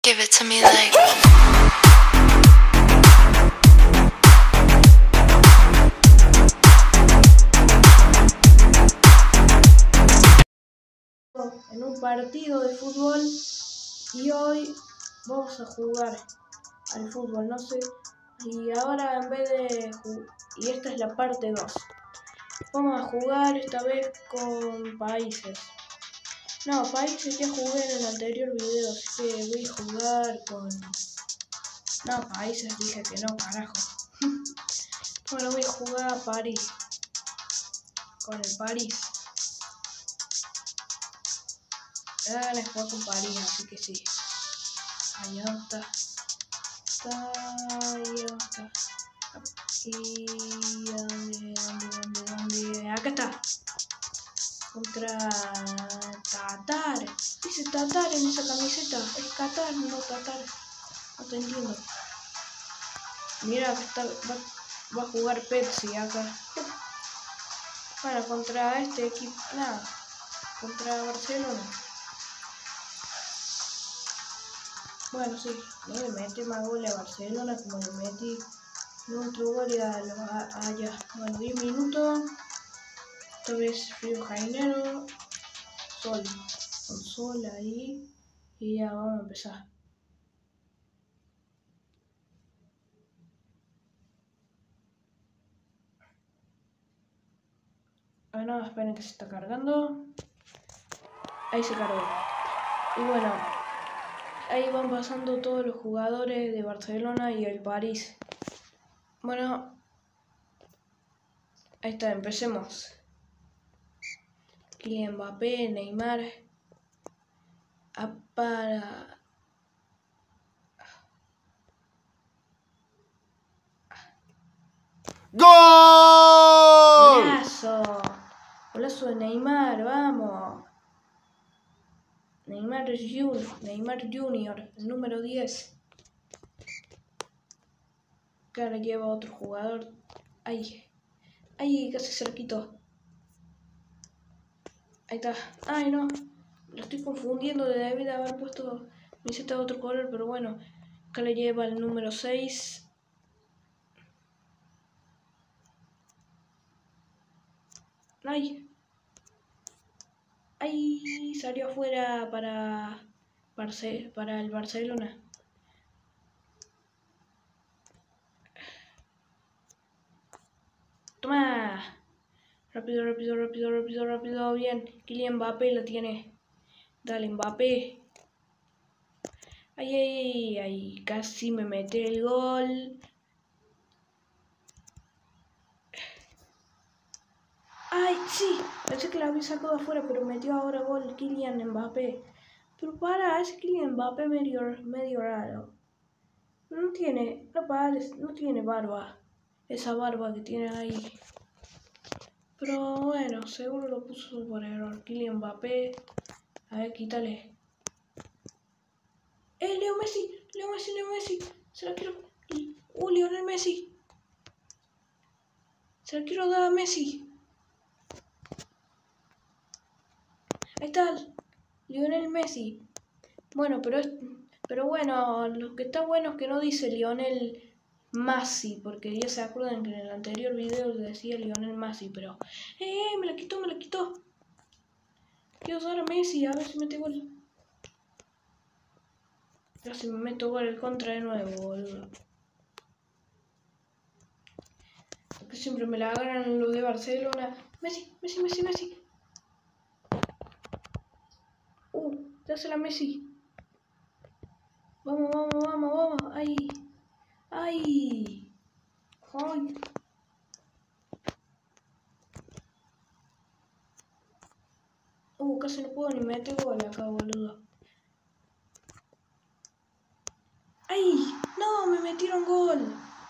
Give it to me like. En un partido de fútbol y hoy vamos a jugar al fútbol, no sé, y ahora en vez de y esta es la parte 2, vamos a jugar esta vez con países. No, países ya jugué en el anterior video, así que voy a jugar con... No, países dije que no, carajo. Bueno, voy a jugar a París, con el París. Les juego con París, así que sí. Ahí está. Ahí está. Y ¿dónde? Acá está. Contra Qatar. Dice Qatar en esa camiseta. Es Qatar, no Qatar. No te entiendo. Mira, acá está, va a jugar Pepsi acá. Bueno, contra este equipo. Nada. Contra Barcelona. Bueno, sí, no le metí más goles a Barcelona como le metí otro gol allá. Bueno, 10 minutos. Esta vez Río Janeiro. Sol. Con sol ahí. Y ya vamos a empezar. Bueno, esperen que se está cargando. Ahí se cargó. Y bueno, ahí van pasando todos los jugadores de Barcelona y el París. Bueno, ahí está, empecemos. Kylian Mbappé, Neymar. Para... ¡Gol! ¡Golazo! Golazo de Neymar, vamos. Neymar Junior, el número 10. Que ahora lleva otro jugador. Ahí, casi se lo quitó. Ahí está. Ay, no. Lo estoy confundiendo. Debí de haber puesto camiseta de otro color, pero bueno. Acá le lleva el número 6. Ay. Ay, salió afuera para el Barcelona. Toma. Rápido. Bien. Kylian Mbappé la tiene. Dale, Mbappé. Ay. Casi me mete el gol. Ay, sí. Pensé que la había sacado afuera, pero metió ahora gol Kylian Mbappé. Pero para, ese Kylian Mbappé medio raro. No tiene barba. Esa barba que tiene ahí. Pero bueno, seguro lo puso por error. Kylian Mbappé. A ver, quítale. Leo Messi. Se la quiero. Lionel Messi. Se la quiero dar a Messi. Ahí está. Lionel Messi. Bueno, pero bueno, lo que está bueno es que no dice Lionel Messi, porque ya se acuerdan que en el anterior video decía Lionel Messi, pero... me la quitó. Quiero usar a Messi, a ver si mete gol. A ver si me meto gol el contra de nuevo, boludo. Porque siempre me la agarran los de Barcelona. Messi. Dásela a Messi. Vamos. Ay. Casi no puedo ni meter gol acá, boludo. ¡Ay! ¡No! ¡Me metieron gol!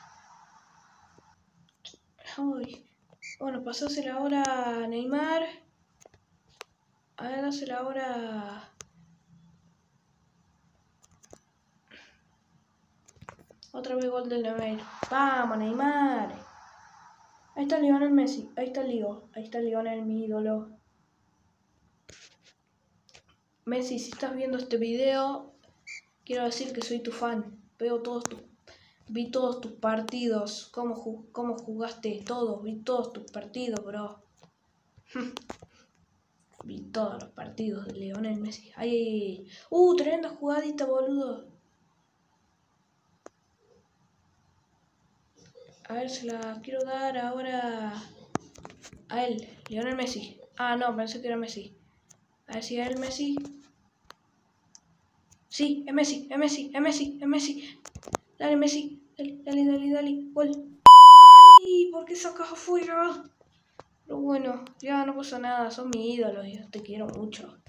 Ay. Bueno, pasásela ahora a Neymar. A ver, dásela ahora... Otra vez gol de Neymar. ¡Vamos, Neymar! Ahí está Lionel Messi. Ahí está Lionel, mi ídolo. Messi, si estás viendo este video, Quiero decir que soy tu fan. Vi todos tus partidos. Cómo jugaste todos. Vi todos tus partidos, bro. Vi todos los partidos de Lionel Messi. ¡Ay! Tremenda jugadita, boludo. A ver, se la quiero dar ahora a él, Lionel Messi. Ah, no, pensé que era Messi. A ver si es él Messi. Sí, es Messi, es Messi, es Messi, es Messi. Dale, Messi. Dale. Gol. ¡Ay! ¿Por qué sacas afuera? Pero bueno, ya no pasa nada. Son mi ídolo. Yo te quiero mucho.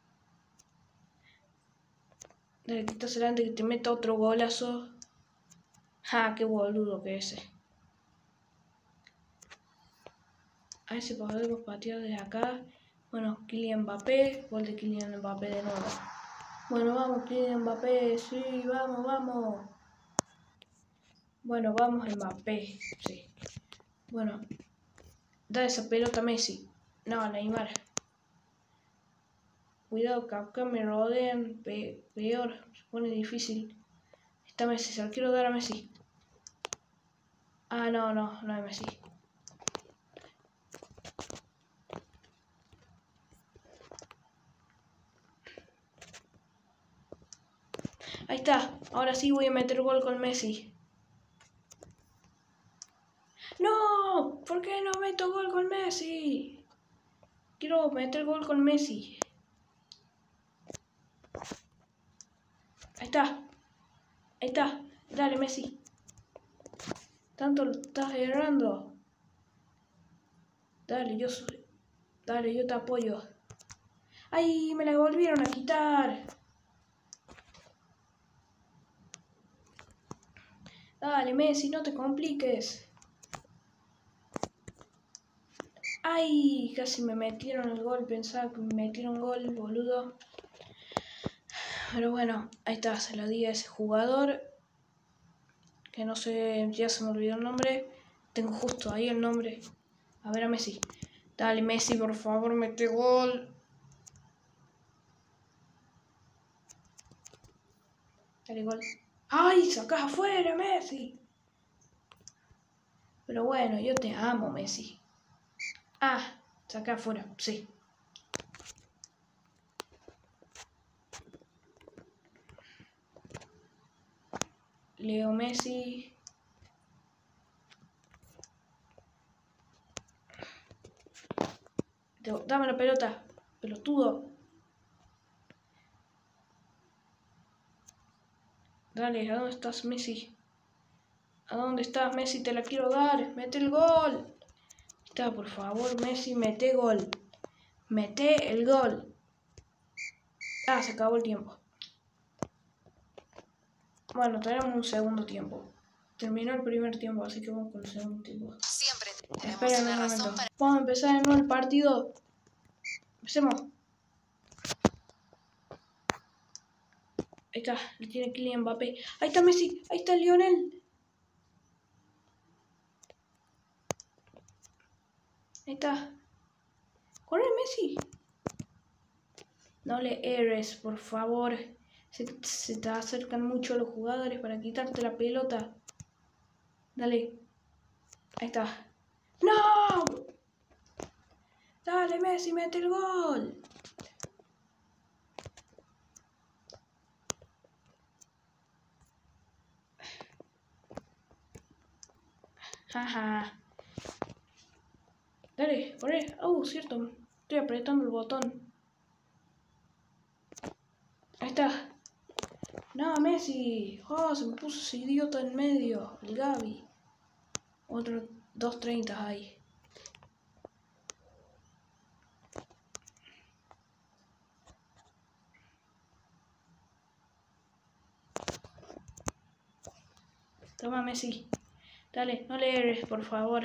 Dale, quítasela antes que te meta otro golazo. ¡Ja! ¡Qué boludo que ese! A ver si podemos patear desde acá. Bueno, Kylian Mbappé. Gol de Kylian Mbappé de nuevo. Bueno, vamos, Kylian Mbappé. Sí, vamos. Bueno, vamos Mbappé. Sí. Bueno. Da esa pelota a Messi. No, Neymar. Cuidado que acá me rodean. Peor. Se pone difícil. Está Messi. Se lo quiero dar a Messi. Ah, no es Messi. Ahí está. Ahora sí voy a meter gol con Messi. ¡No! ¿Por qué no meto gol con Messi? Quiero meter gol con Messi. Ahí está. Dale, Messi. Tanto lo estás errando. Dale, yo te apoyo. ¡Ay! Me la volvieron a quitar. Dale, Messi, no te compliques. ¡Ay! Casi me metieron el gol. Pensaba que me metieron gol, boludo. Pero bueno, ahí está. Se lo di a ese jugador. Que no sé, ya se me olvidó el nombre. Tengo justo ahí el nombre. A ver a Messi. Dale, Messi, por favor, mete gol. Dale, gol. ¡Ay! Sacás afuera, Messi. Pero bueno, yo te amo, Messi. Ah, sacá afuera, sí. Leo Messi. Dame la pelota, pelotudo. Dale, ¿a dónde estás, Messi? ¿A dónde estás, Messi? Te la quiero dar. Mete el gol. Está, por favor, Messi, mete gol. Mete el gol. Ah, se acabó el tiempo. Bueno, tenemos un segundo tiempo. Terminó el primer tiempo, así que vamos con el segundo tiempo. Siempre Esperen un momento. Vamos a empezar de nuevo el partido. Empecemos. Ahí está, le tiene Kylian Mbappé. Ahí está Messi, ahí está Lionel. Ahí está. ¡Corre, Messi! No le erres, por favor. Se te acercan mucho los jugadores para quitarte la pelota. Dale. Ahí está. ¡No! Dale, Messi, mete el gol. Jaja. Dale, corre. Cierto. Estoy apretando el botón. Ahí está. No, Messi. Se me puso ese idiota en medio. El Gavi. Otro 2.30 ahí. Toma, Messi. Dale, no le erres, por favor.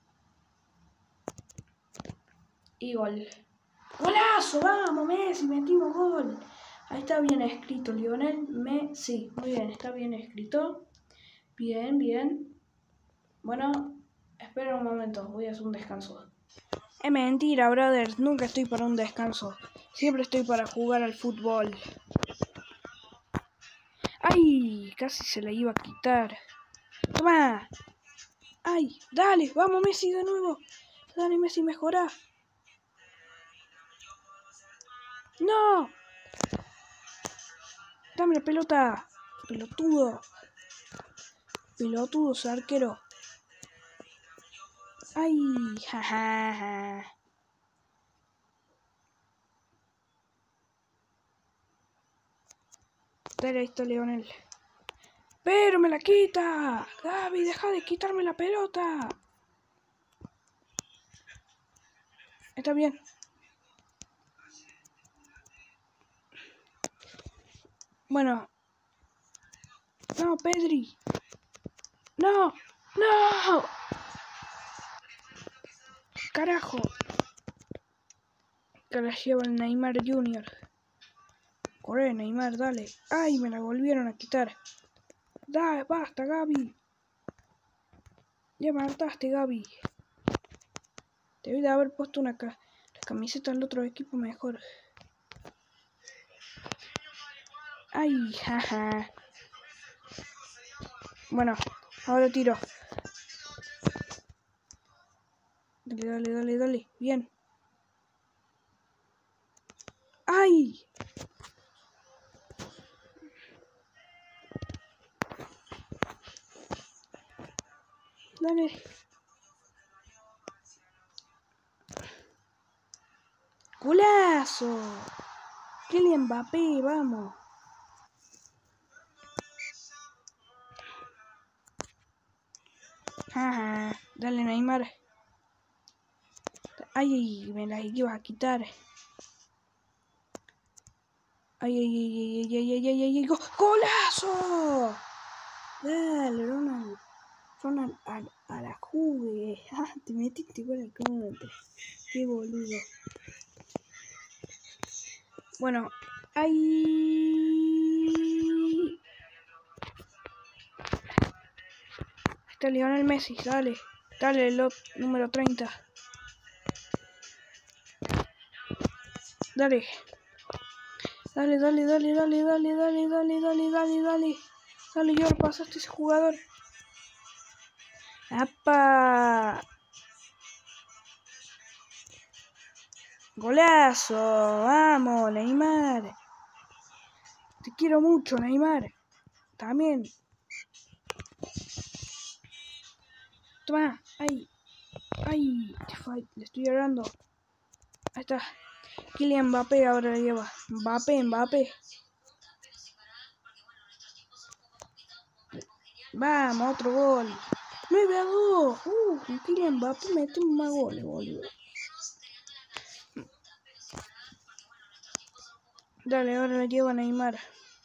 Y gol. ¡Golazo! ¡Vamos, Messi! ¡Metimos gol! Ahí está bien escrito, Lionel Messi. Muy bien, está bien escrito. Bien. Bueno, espera un momento, voy a hacer un descanso. Es mentira, brothers. Nunca estoy para un descanso. Siempre estoy para jugar al fútbol. ¡Ay! Casi se la iba a quitar. ¡Toma! ¡Ay! ¡Dale! ¡Vamos, Messi, de nuevo! ¡Dale, Messi, mejorá! ¡No! ¡Dame la pelota! ¡Pelotudo! ¡Pelotudo, ese arquero! ¡Ay! ¡Ja! Dale, ahí está Lionel. ¡Pero me la quita! ¡Gaby, deja de quitarme la pelota! Está bien. Bueno. ¡No, Pedri! ¡No! ¡No! ¡Carajo! Que la lleva el Neymar Jr. Corre, Neymar, dale. ¡Ay, me la volvieron a quitar! ¡Dale, basta, Gaby! Ya me hartaste, Gaby. Debí de haber puesto la camiseta del otro equipo mejor. ¡Ay, jaja! Bueno, ahora tiro. Dale. Bien. ¡Ay! Dale. ¡Golazo! Kylian Mbappé, vamos. Jaja. Dale, Neymar. Ay, me las ibas a quitar. Ay. ¡Golazo! Dale, Ronald a la jugue. Ah, te metiste con el contra. Qué boludo. Bueno, ahí está Lionel Messi, dale. Dale, el número 30. Dale. Dale. Dale, yo lo pasaste a ese jugador. ¡Apa! ¡Golazo! ¡Vamos, Neymar! Te quiero mucho, Neymar. También. Toma. ¡Ay! Le estoy llorando. Ahí está. Kylian Mbappé ahora la lleva. Mbappé. Vamos, otro gol. 9-2. Kylian Mbappé mete más goles, boludo. Dale, ahora la lleva Neymar.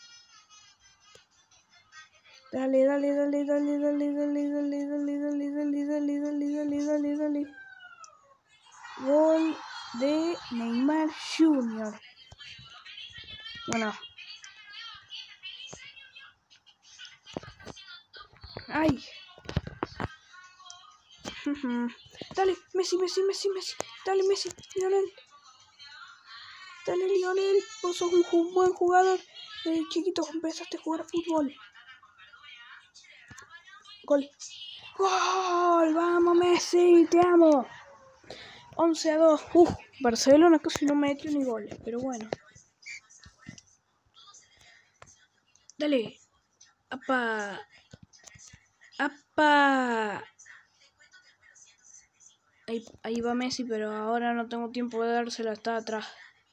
Dale. Gol de Neymar Jr. Bueno. ¡Ay! Dale, Messi. Dale, Messi. Dale, Lionel. Vos sos un buen jugador. Desde chiquito empezaste a jugar fútbol. Gol. Vamos, Messi. Te amo. 11-2. Barcelona casi no metió ni goles, pero bueno. Dale. ¡Apa! Ahí va Messi, pero ahora no tengo tiempo de dársela, está atrás.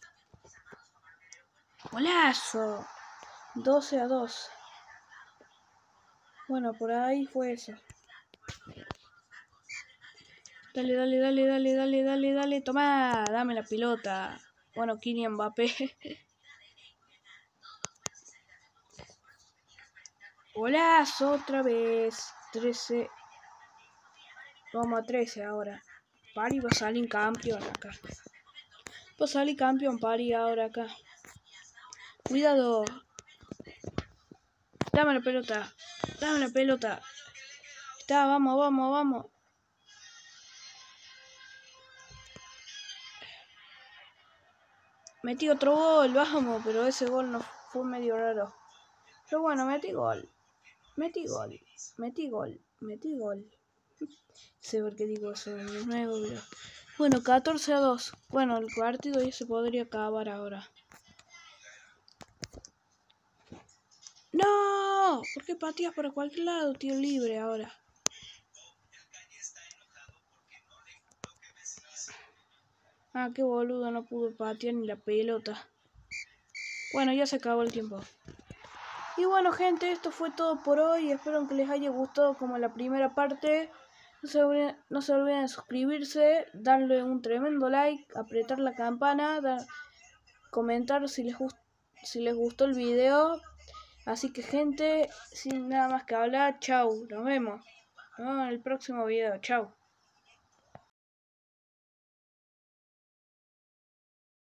¡Golazo! 12-2. Bueno, por ahí fue eso. Dale. Tomá, dame la pelota. Bueno, Kylian Mbappé. Golazo otra vez. 13. Vamos a 13 ahora. Pari va a salir campeón acá. Va a salir campeón Pari ahora acá. Cuidado. Dame la pelota. Está, vamos. Metí otro gol, vamos, pero ese gol no fue medio raro. Pero bueno, metí gol. Metí gol. Metí gol. Metí gol. Sé por qué digo eso en el nuevo video. Bueno, 14-2. Bueno, el partido ya se podría acabar ahora. ¡No! ¿Por qué pateas para cualquier lado, tío libre ahora? Ah, qué boludo, no pudo patear ni la pelota. Bueno, ya se acabó el tiempo. Y bueno, gente, esto fue todo por hoy. Espero que les haya gustado como la primera parte. No se olviden de suscribirse, darle un tremendo like, apretar la campana, comentar si les gustó el video. Así que, gente, sin nada más que hablar, chau, nos vemos en el próximo video, chau.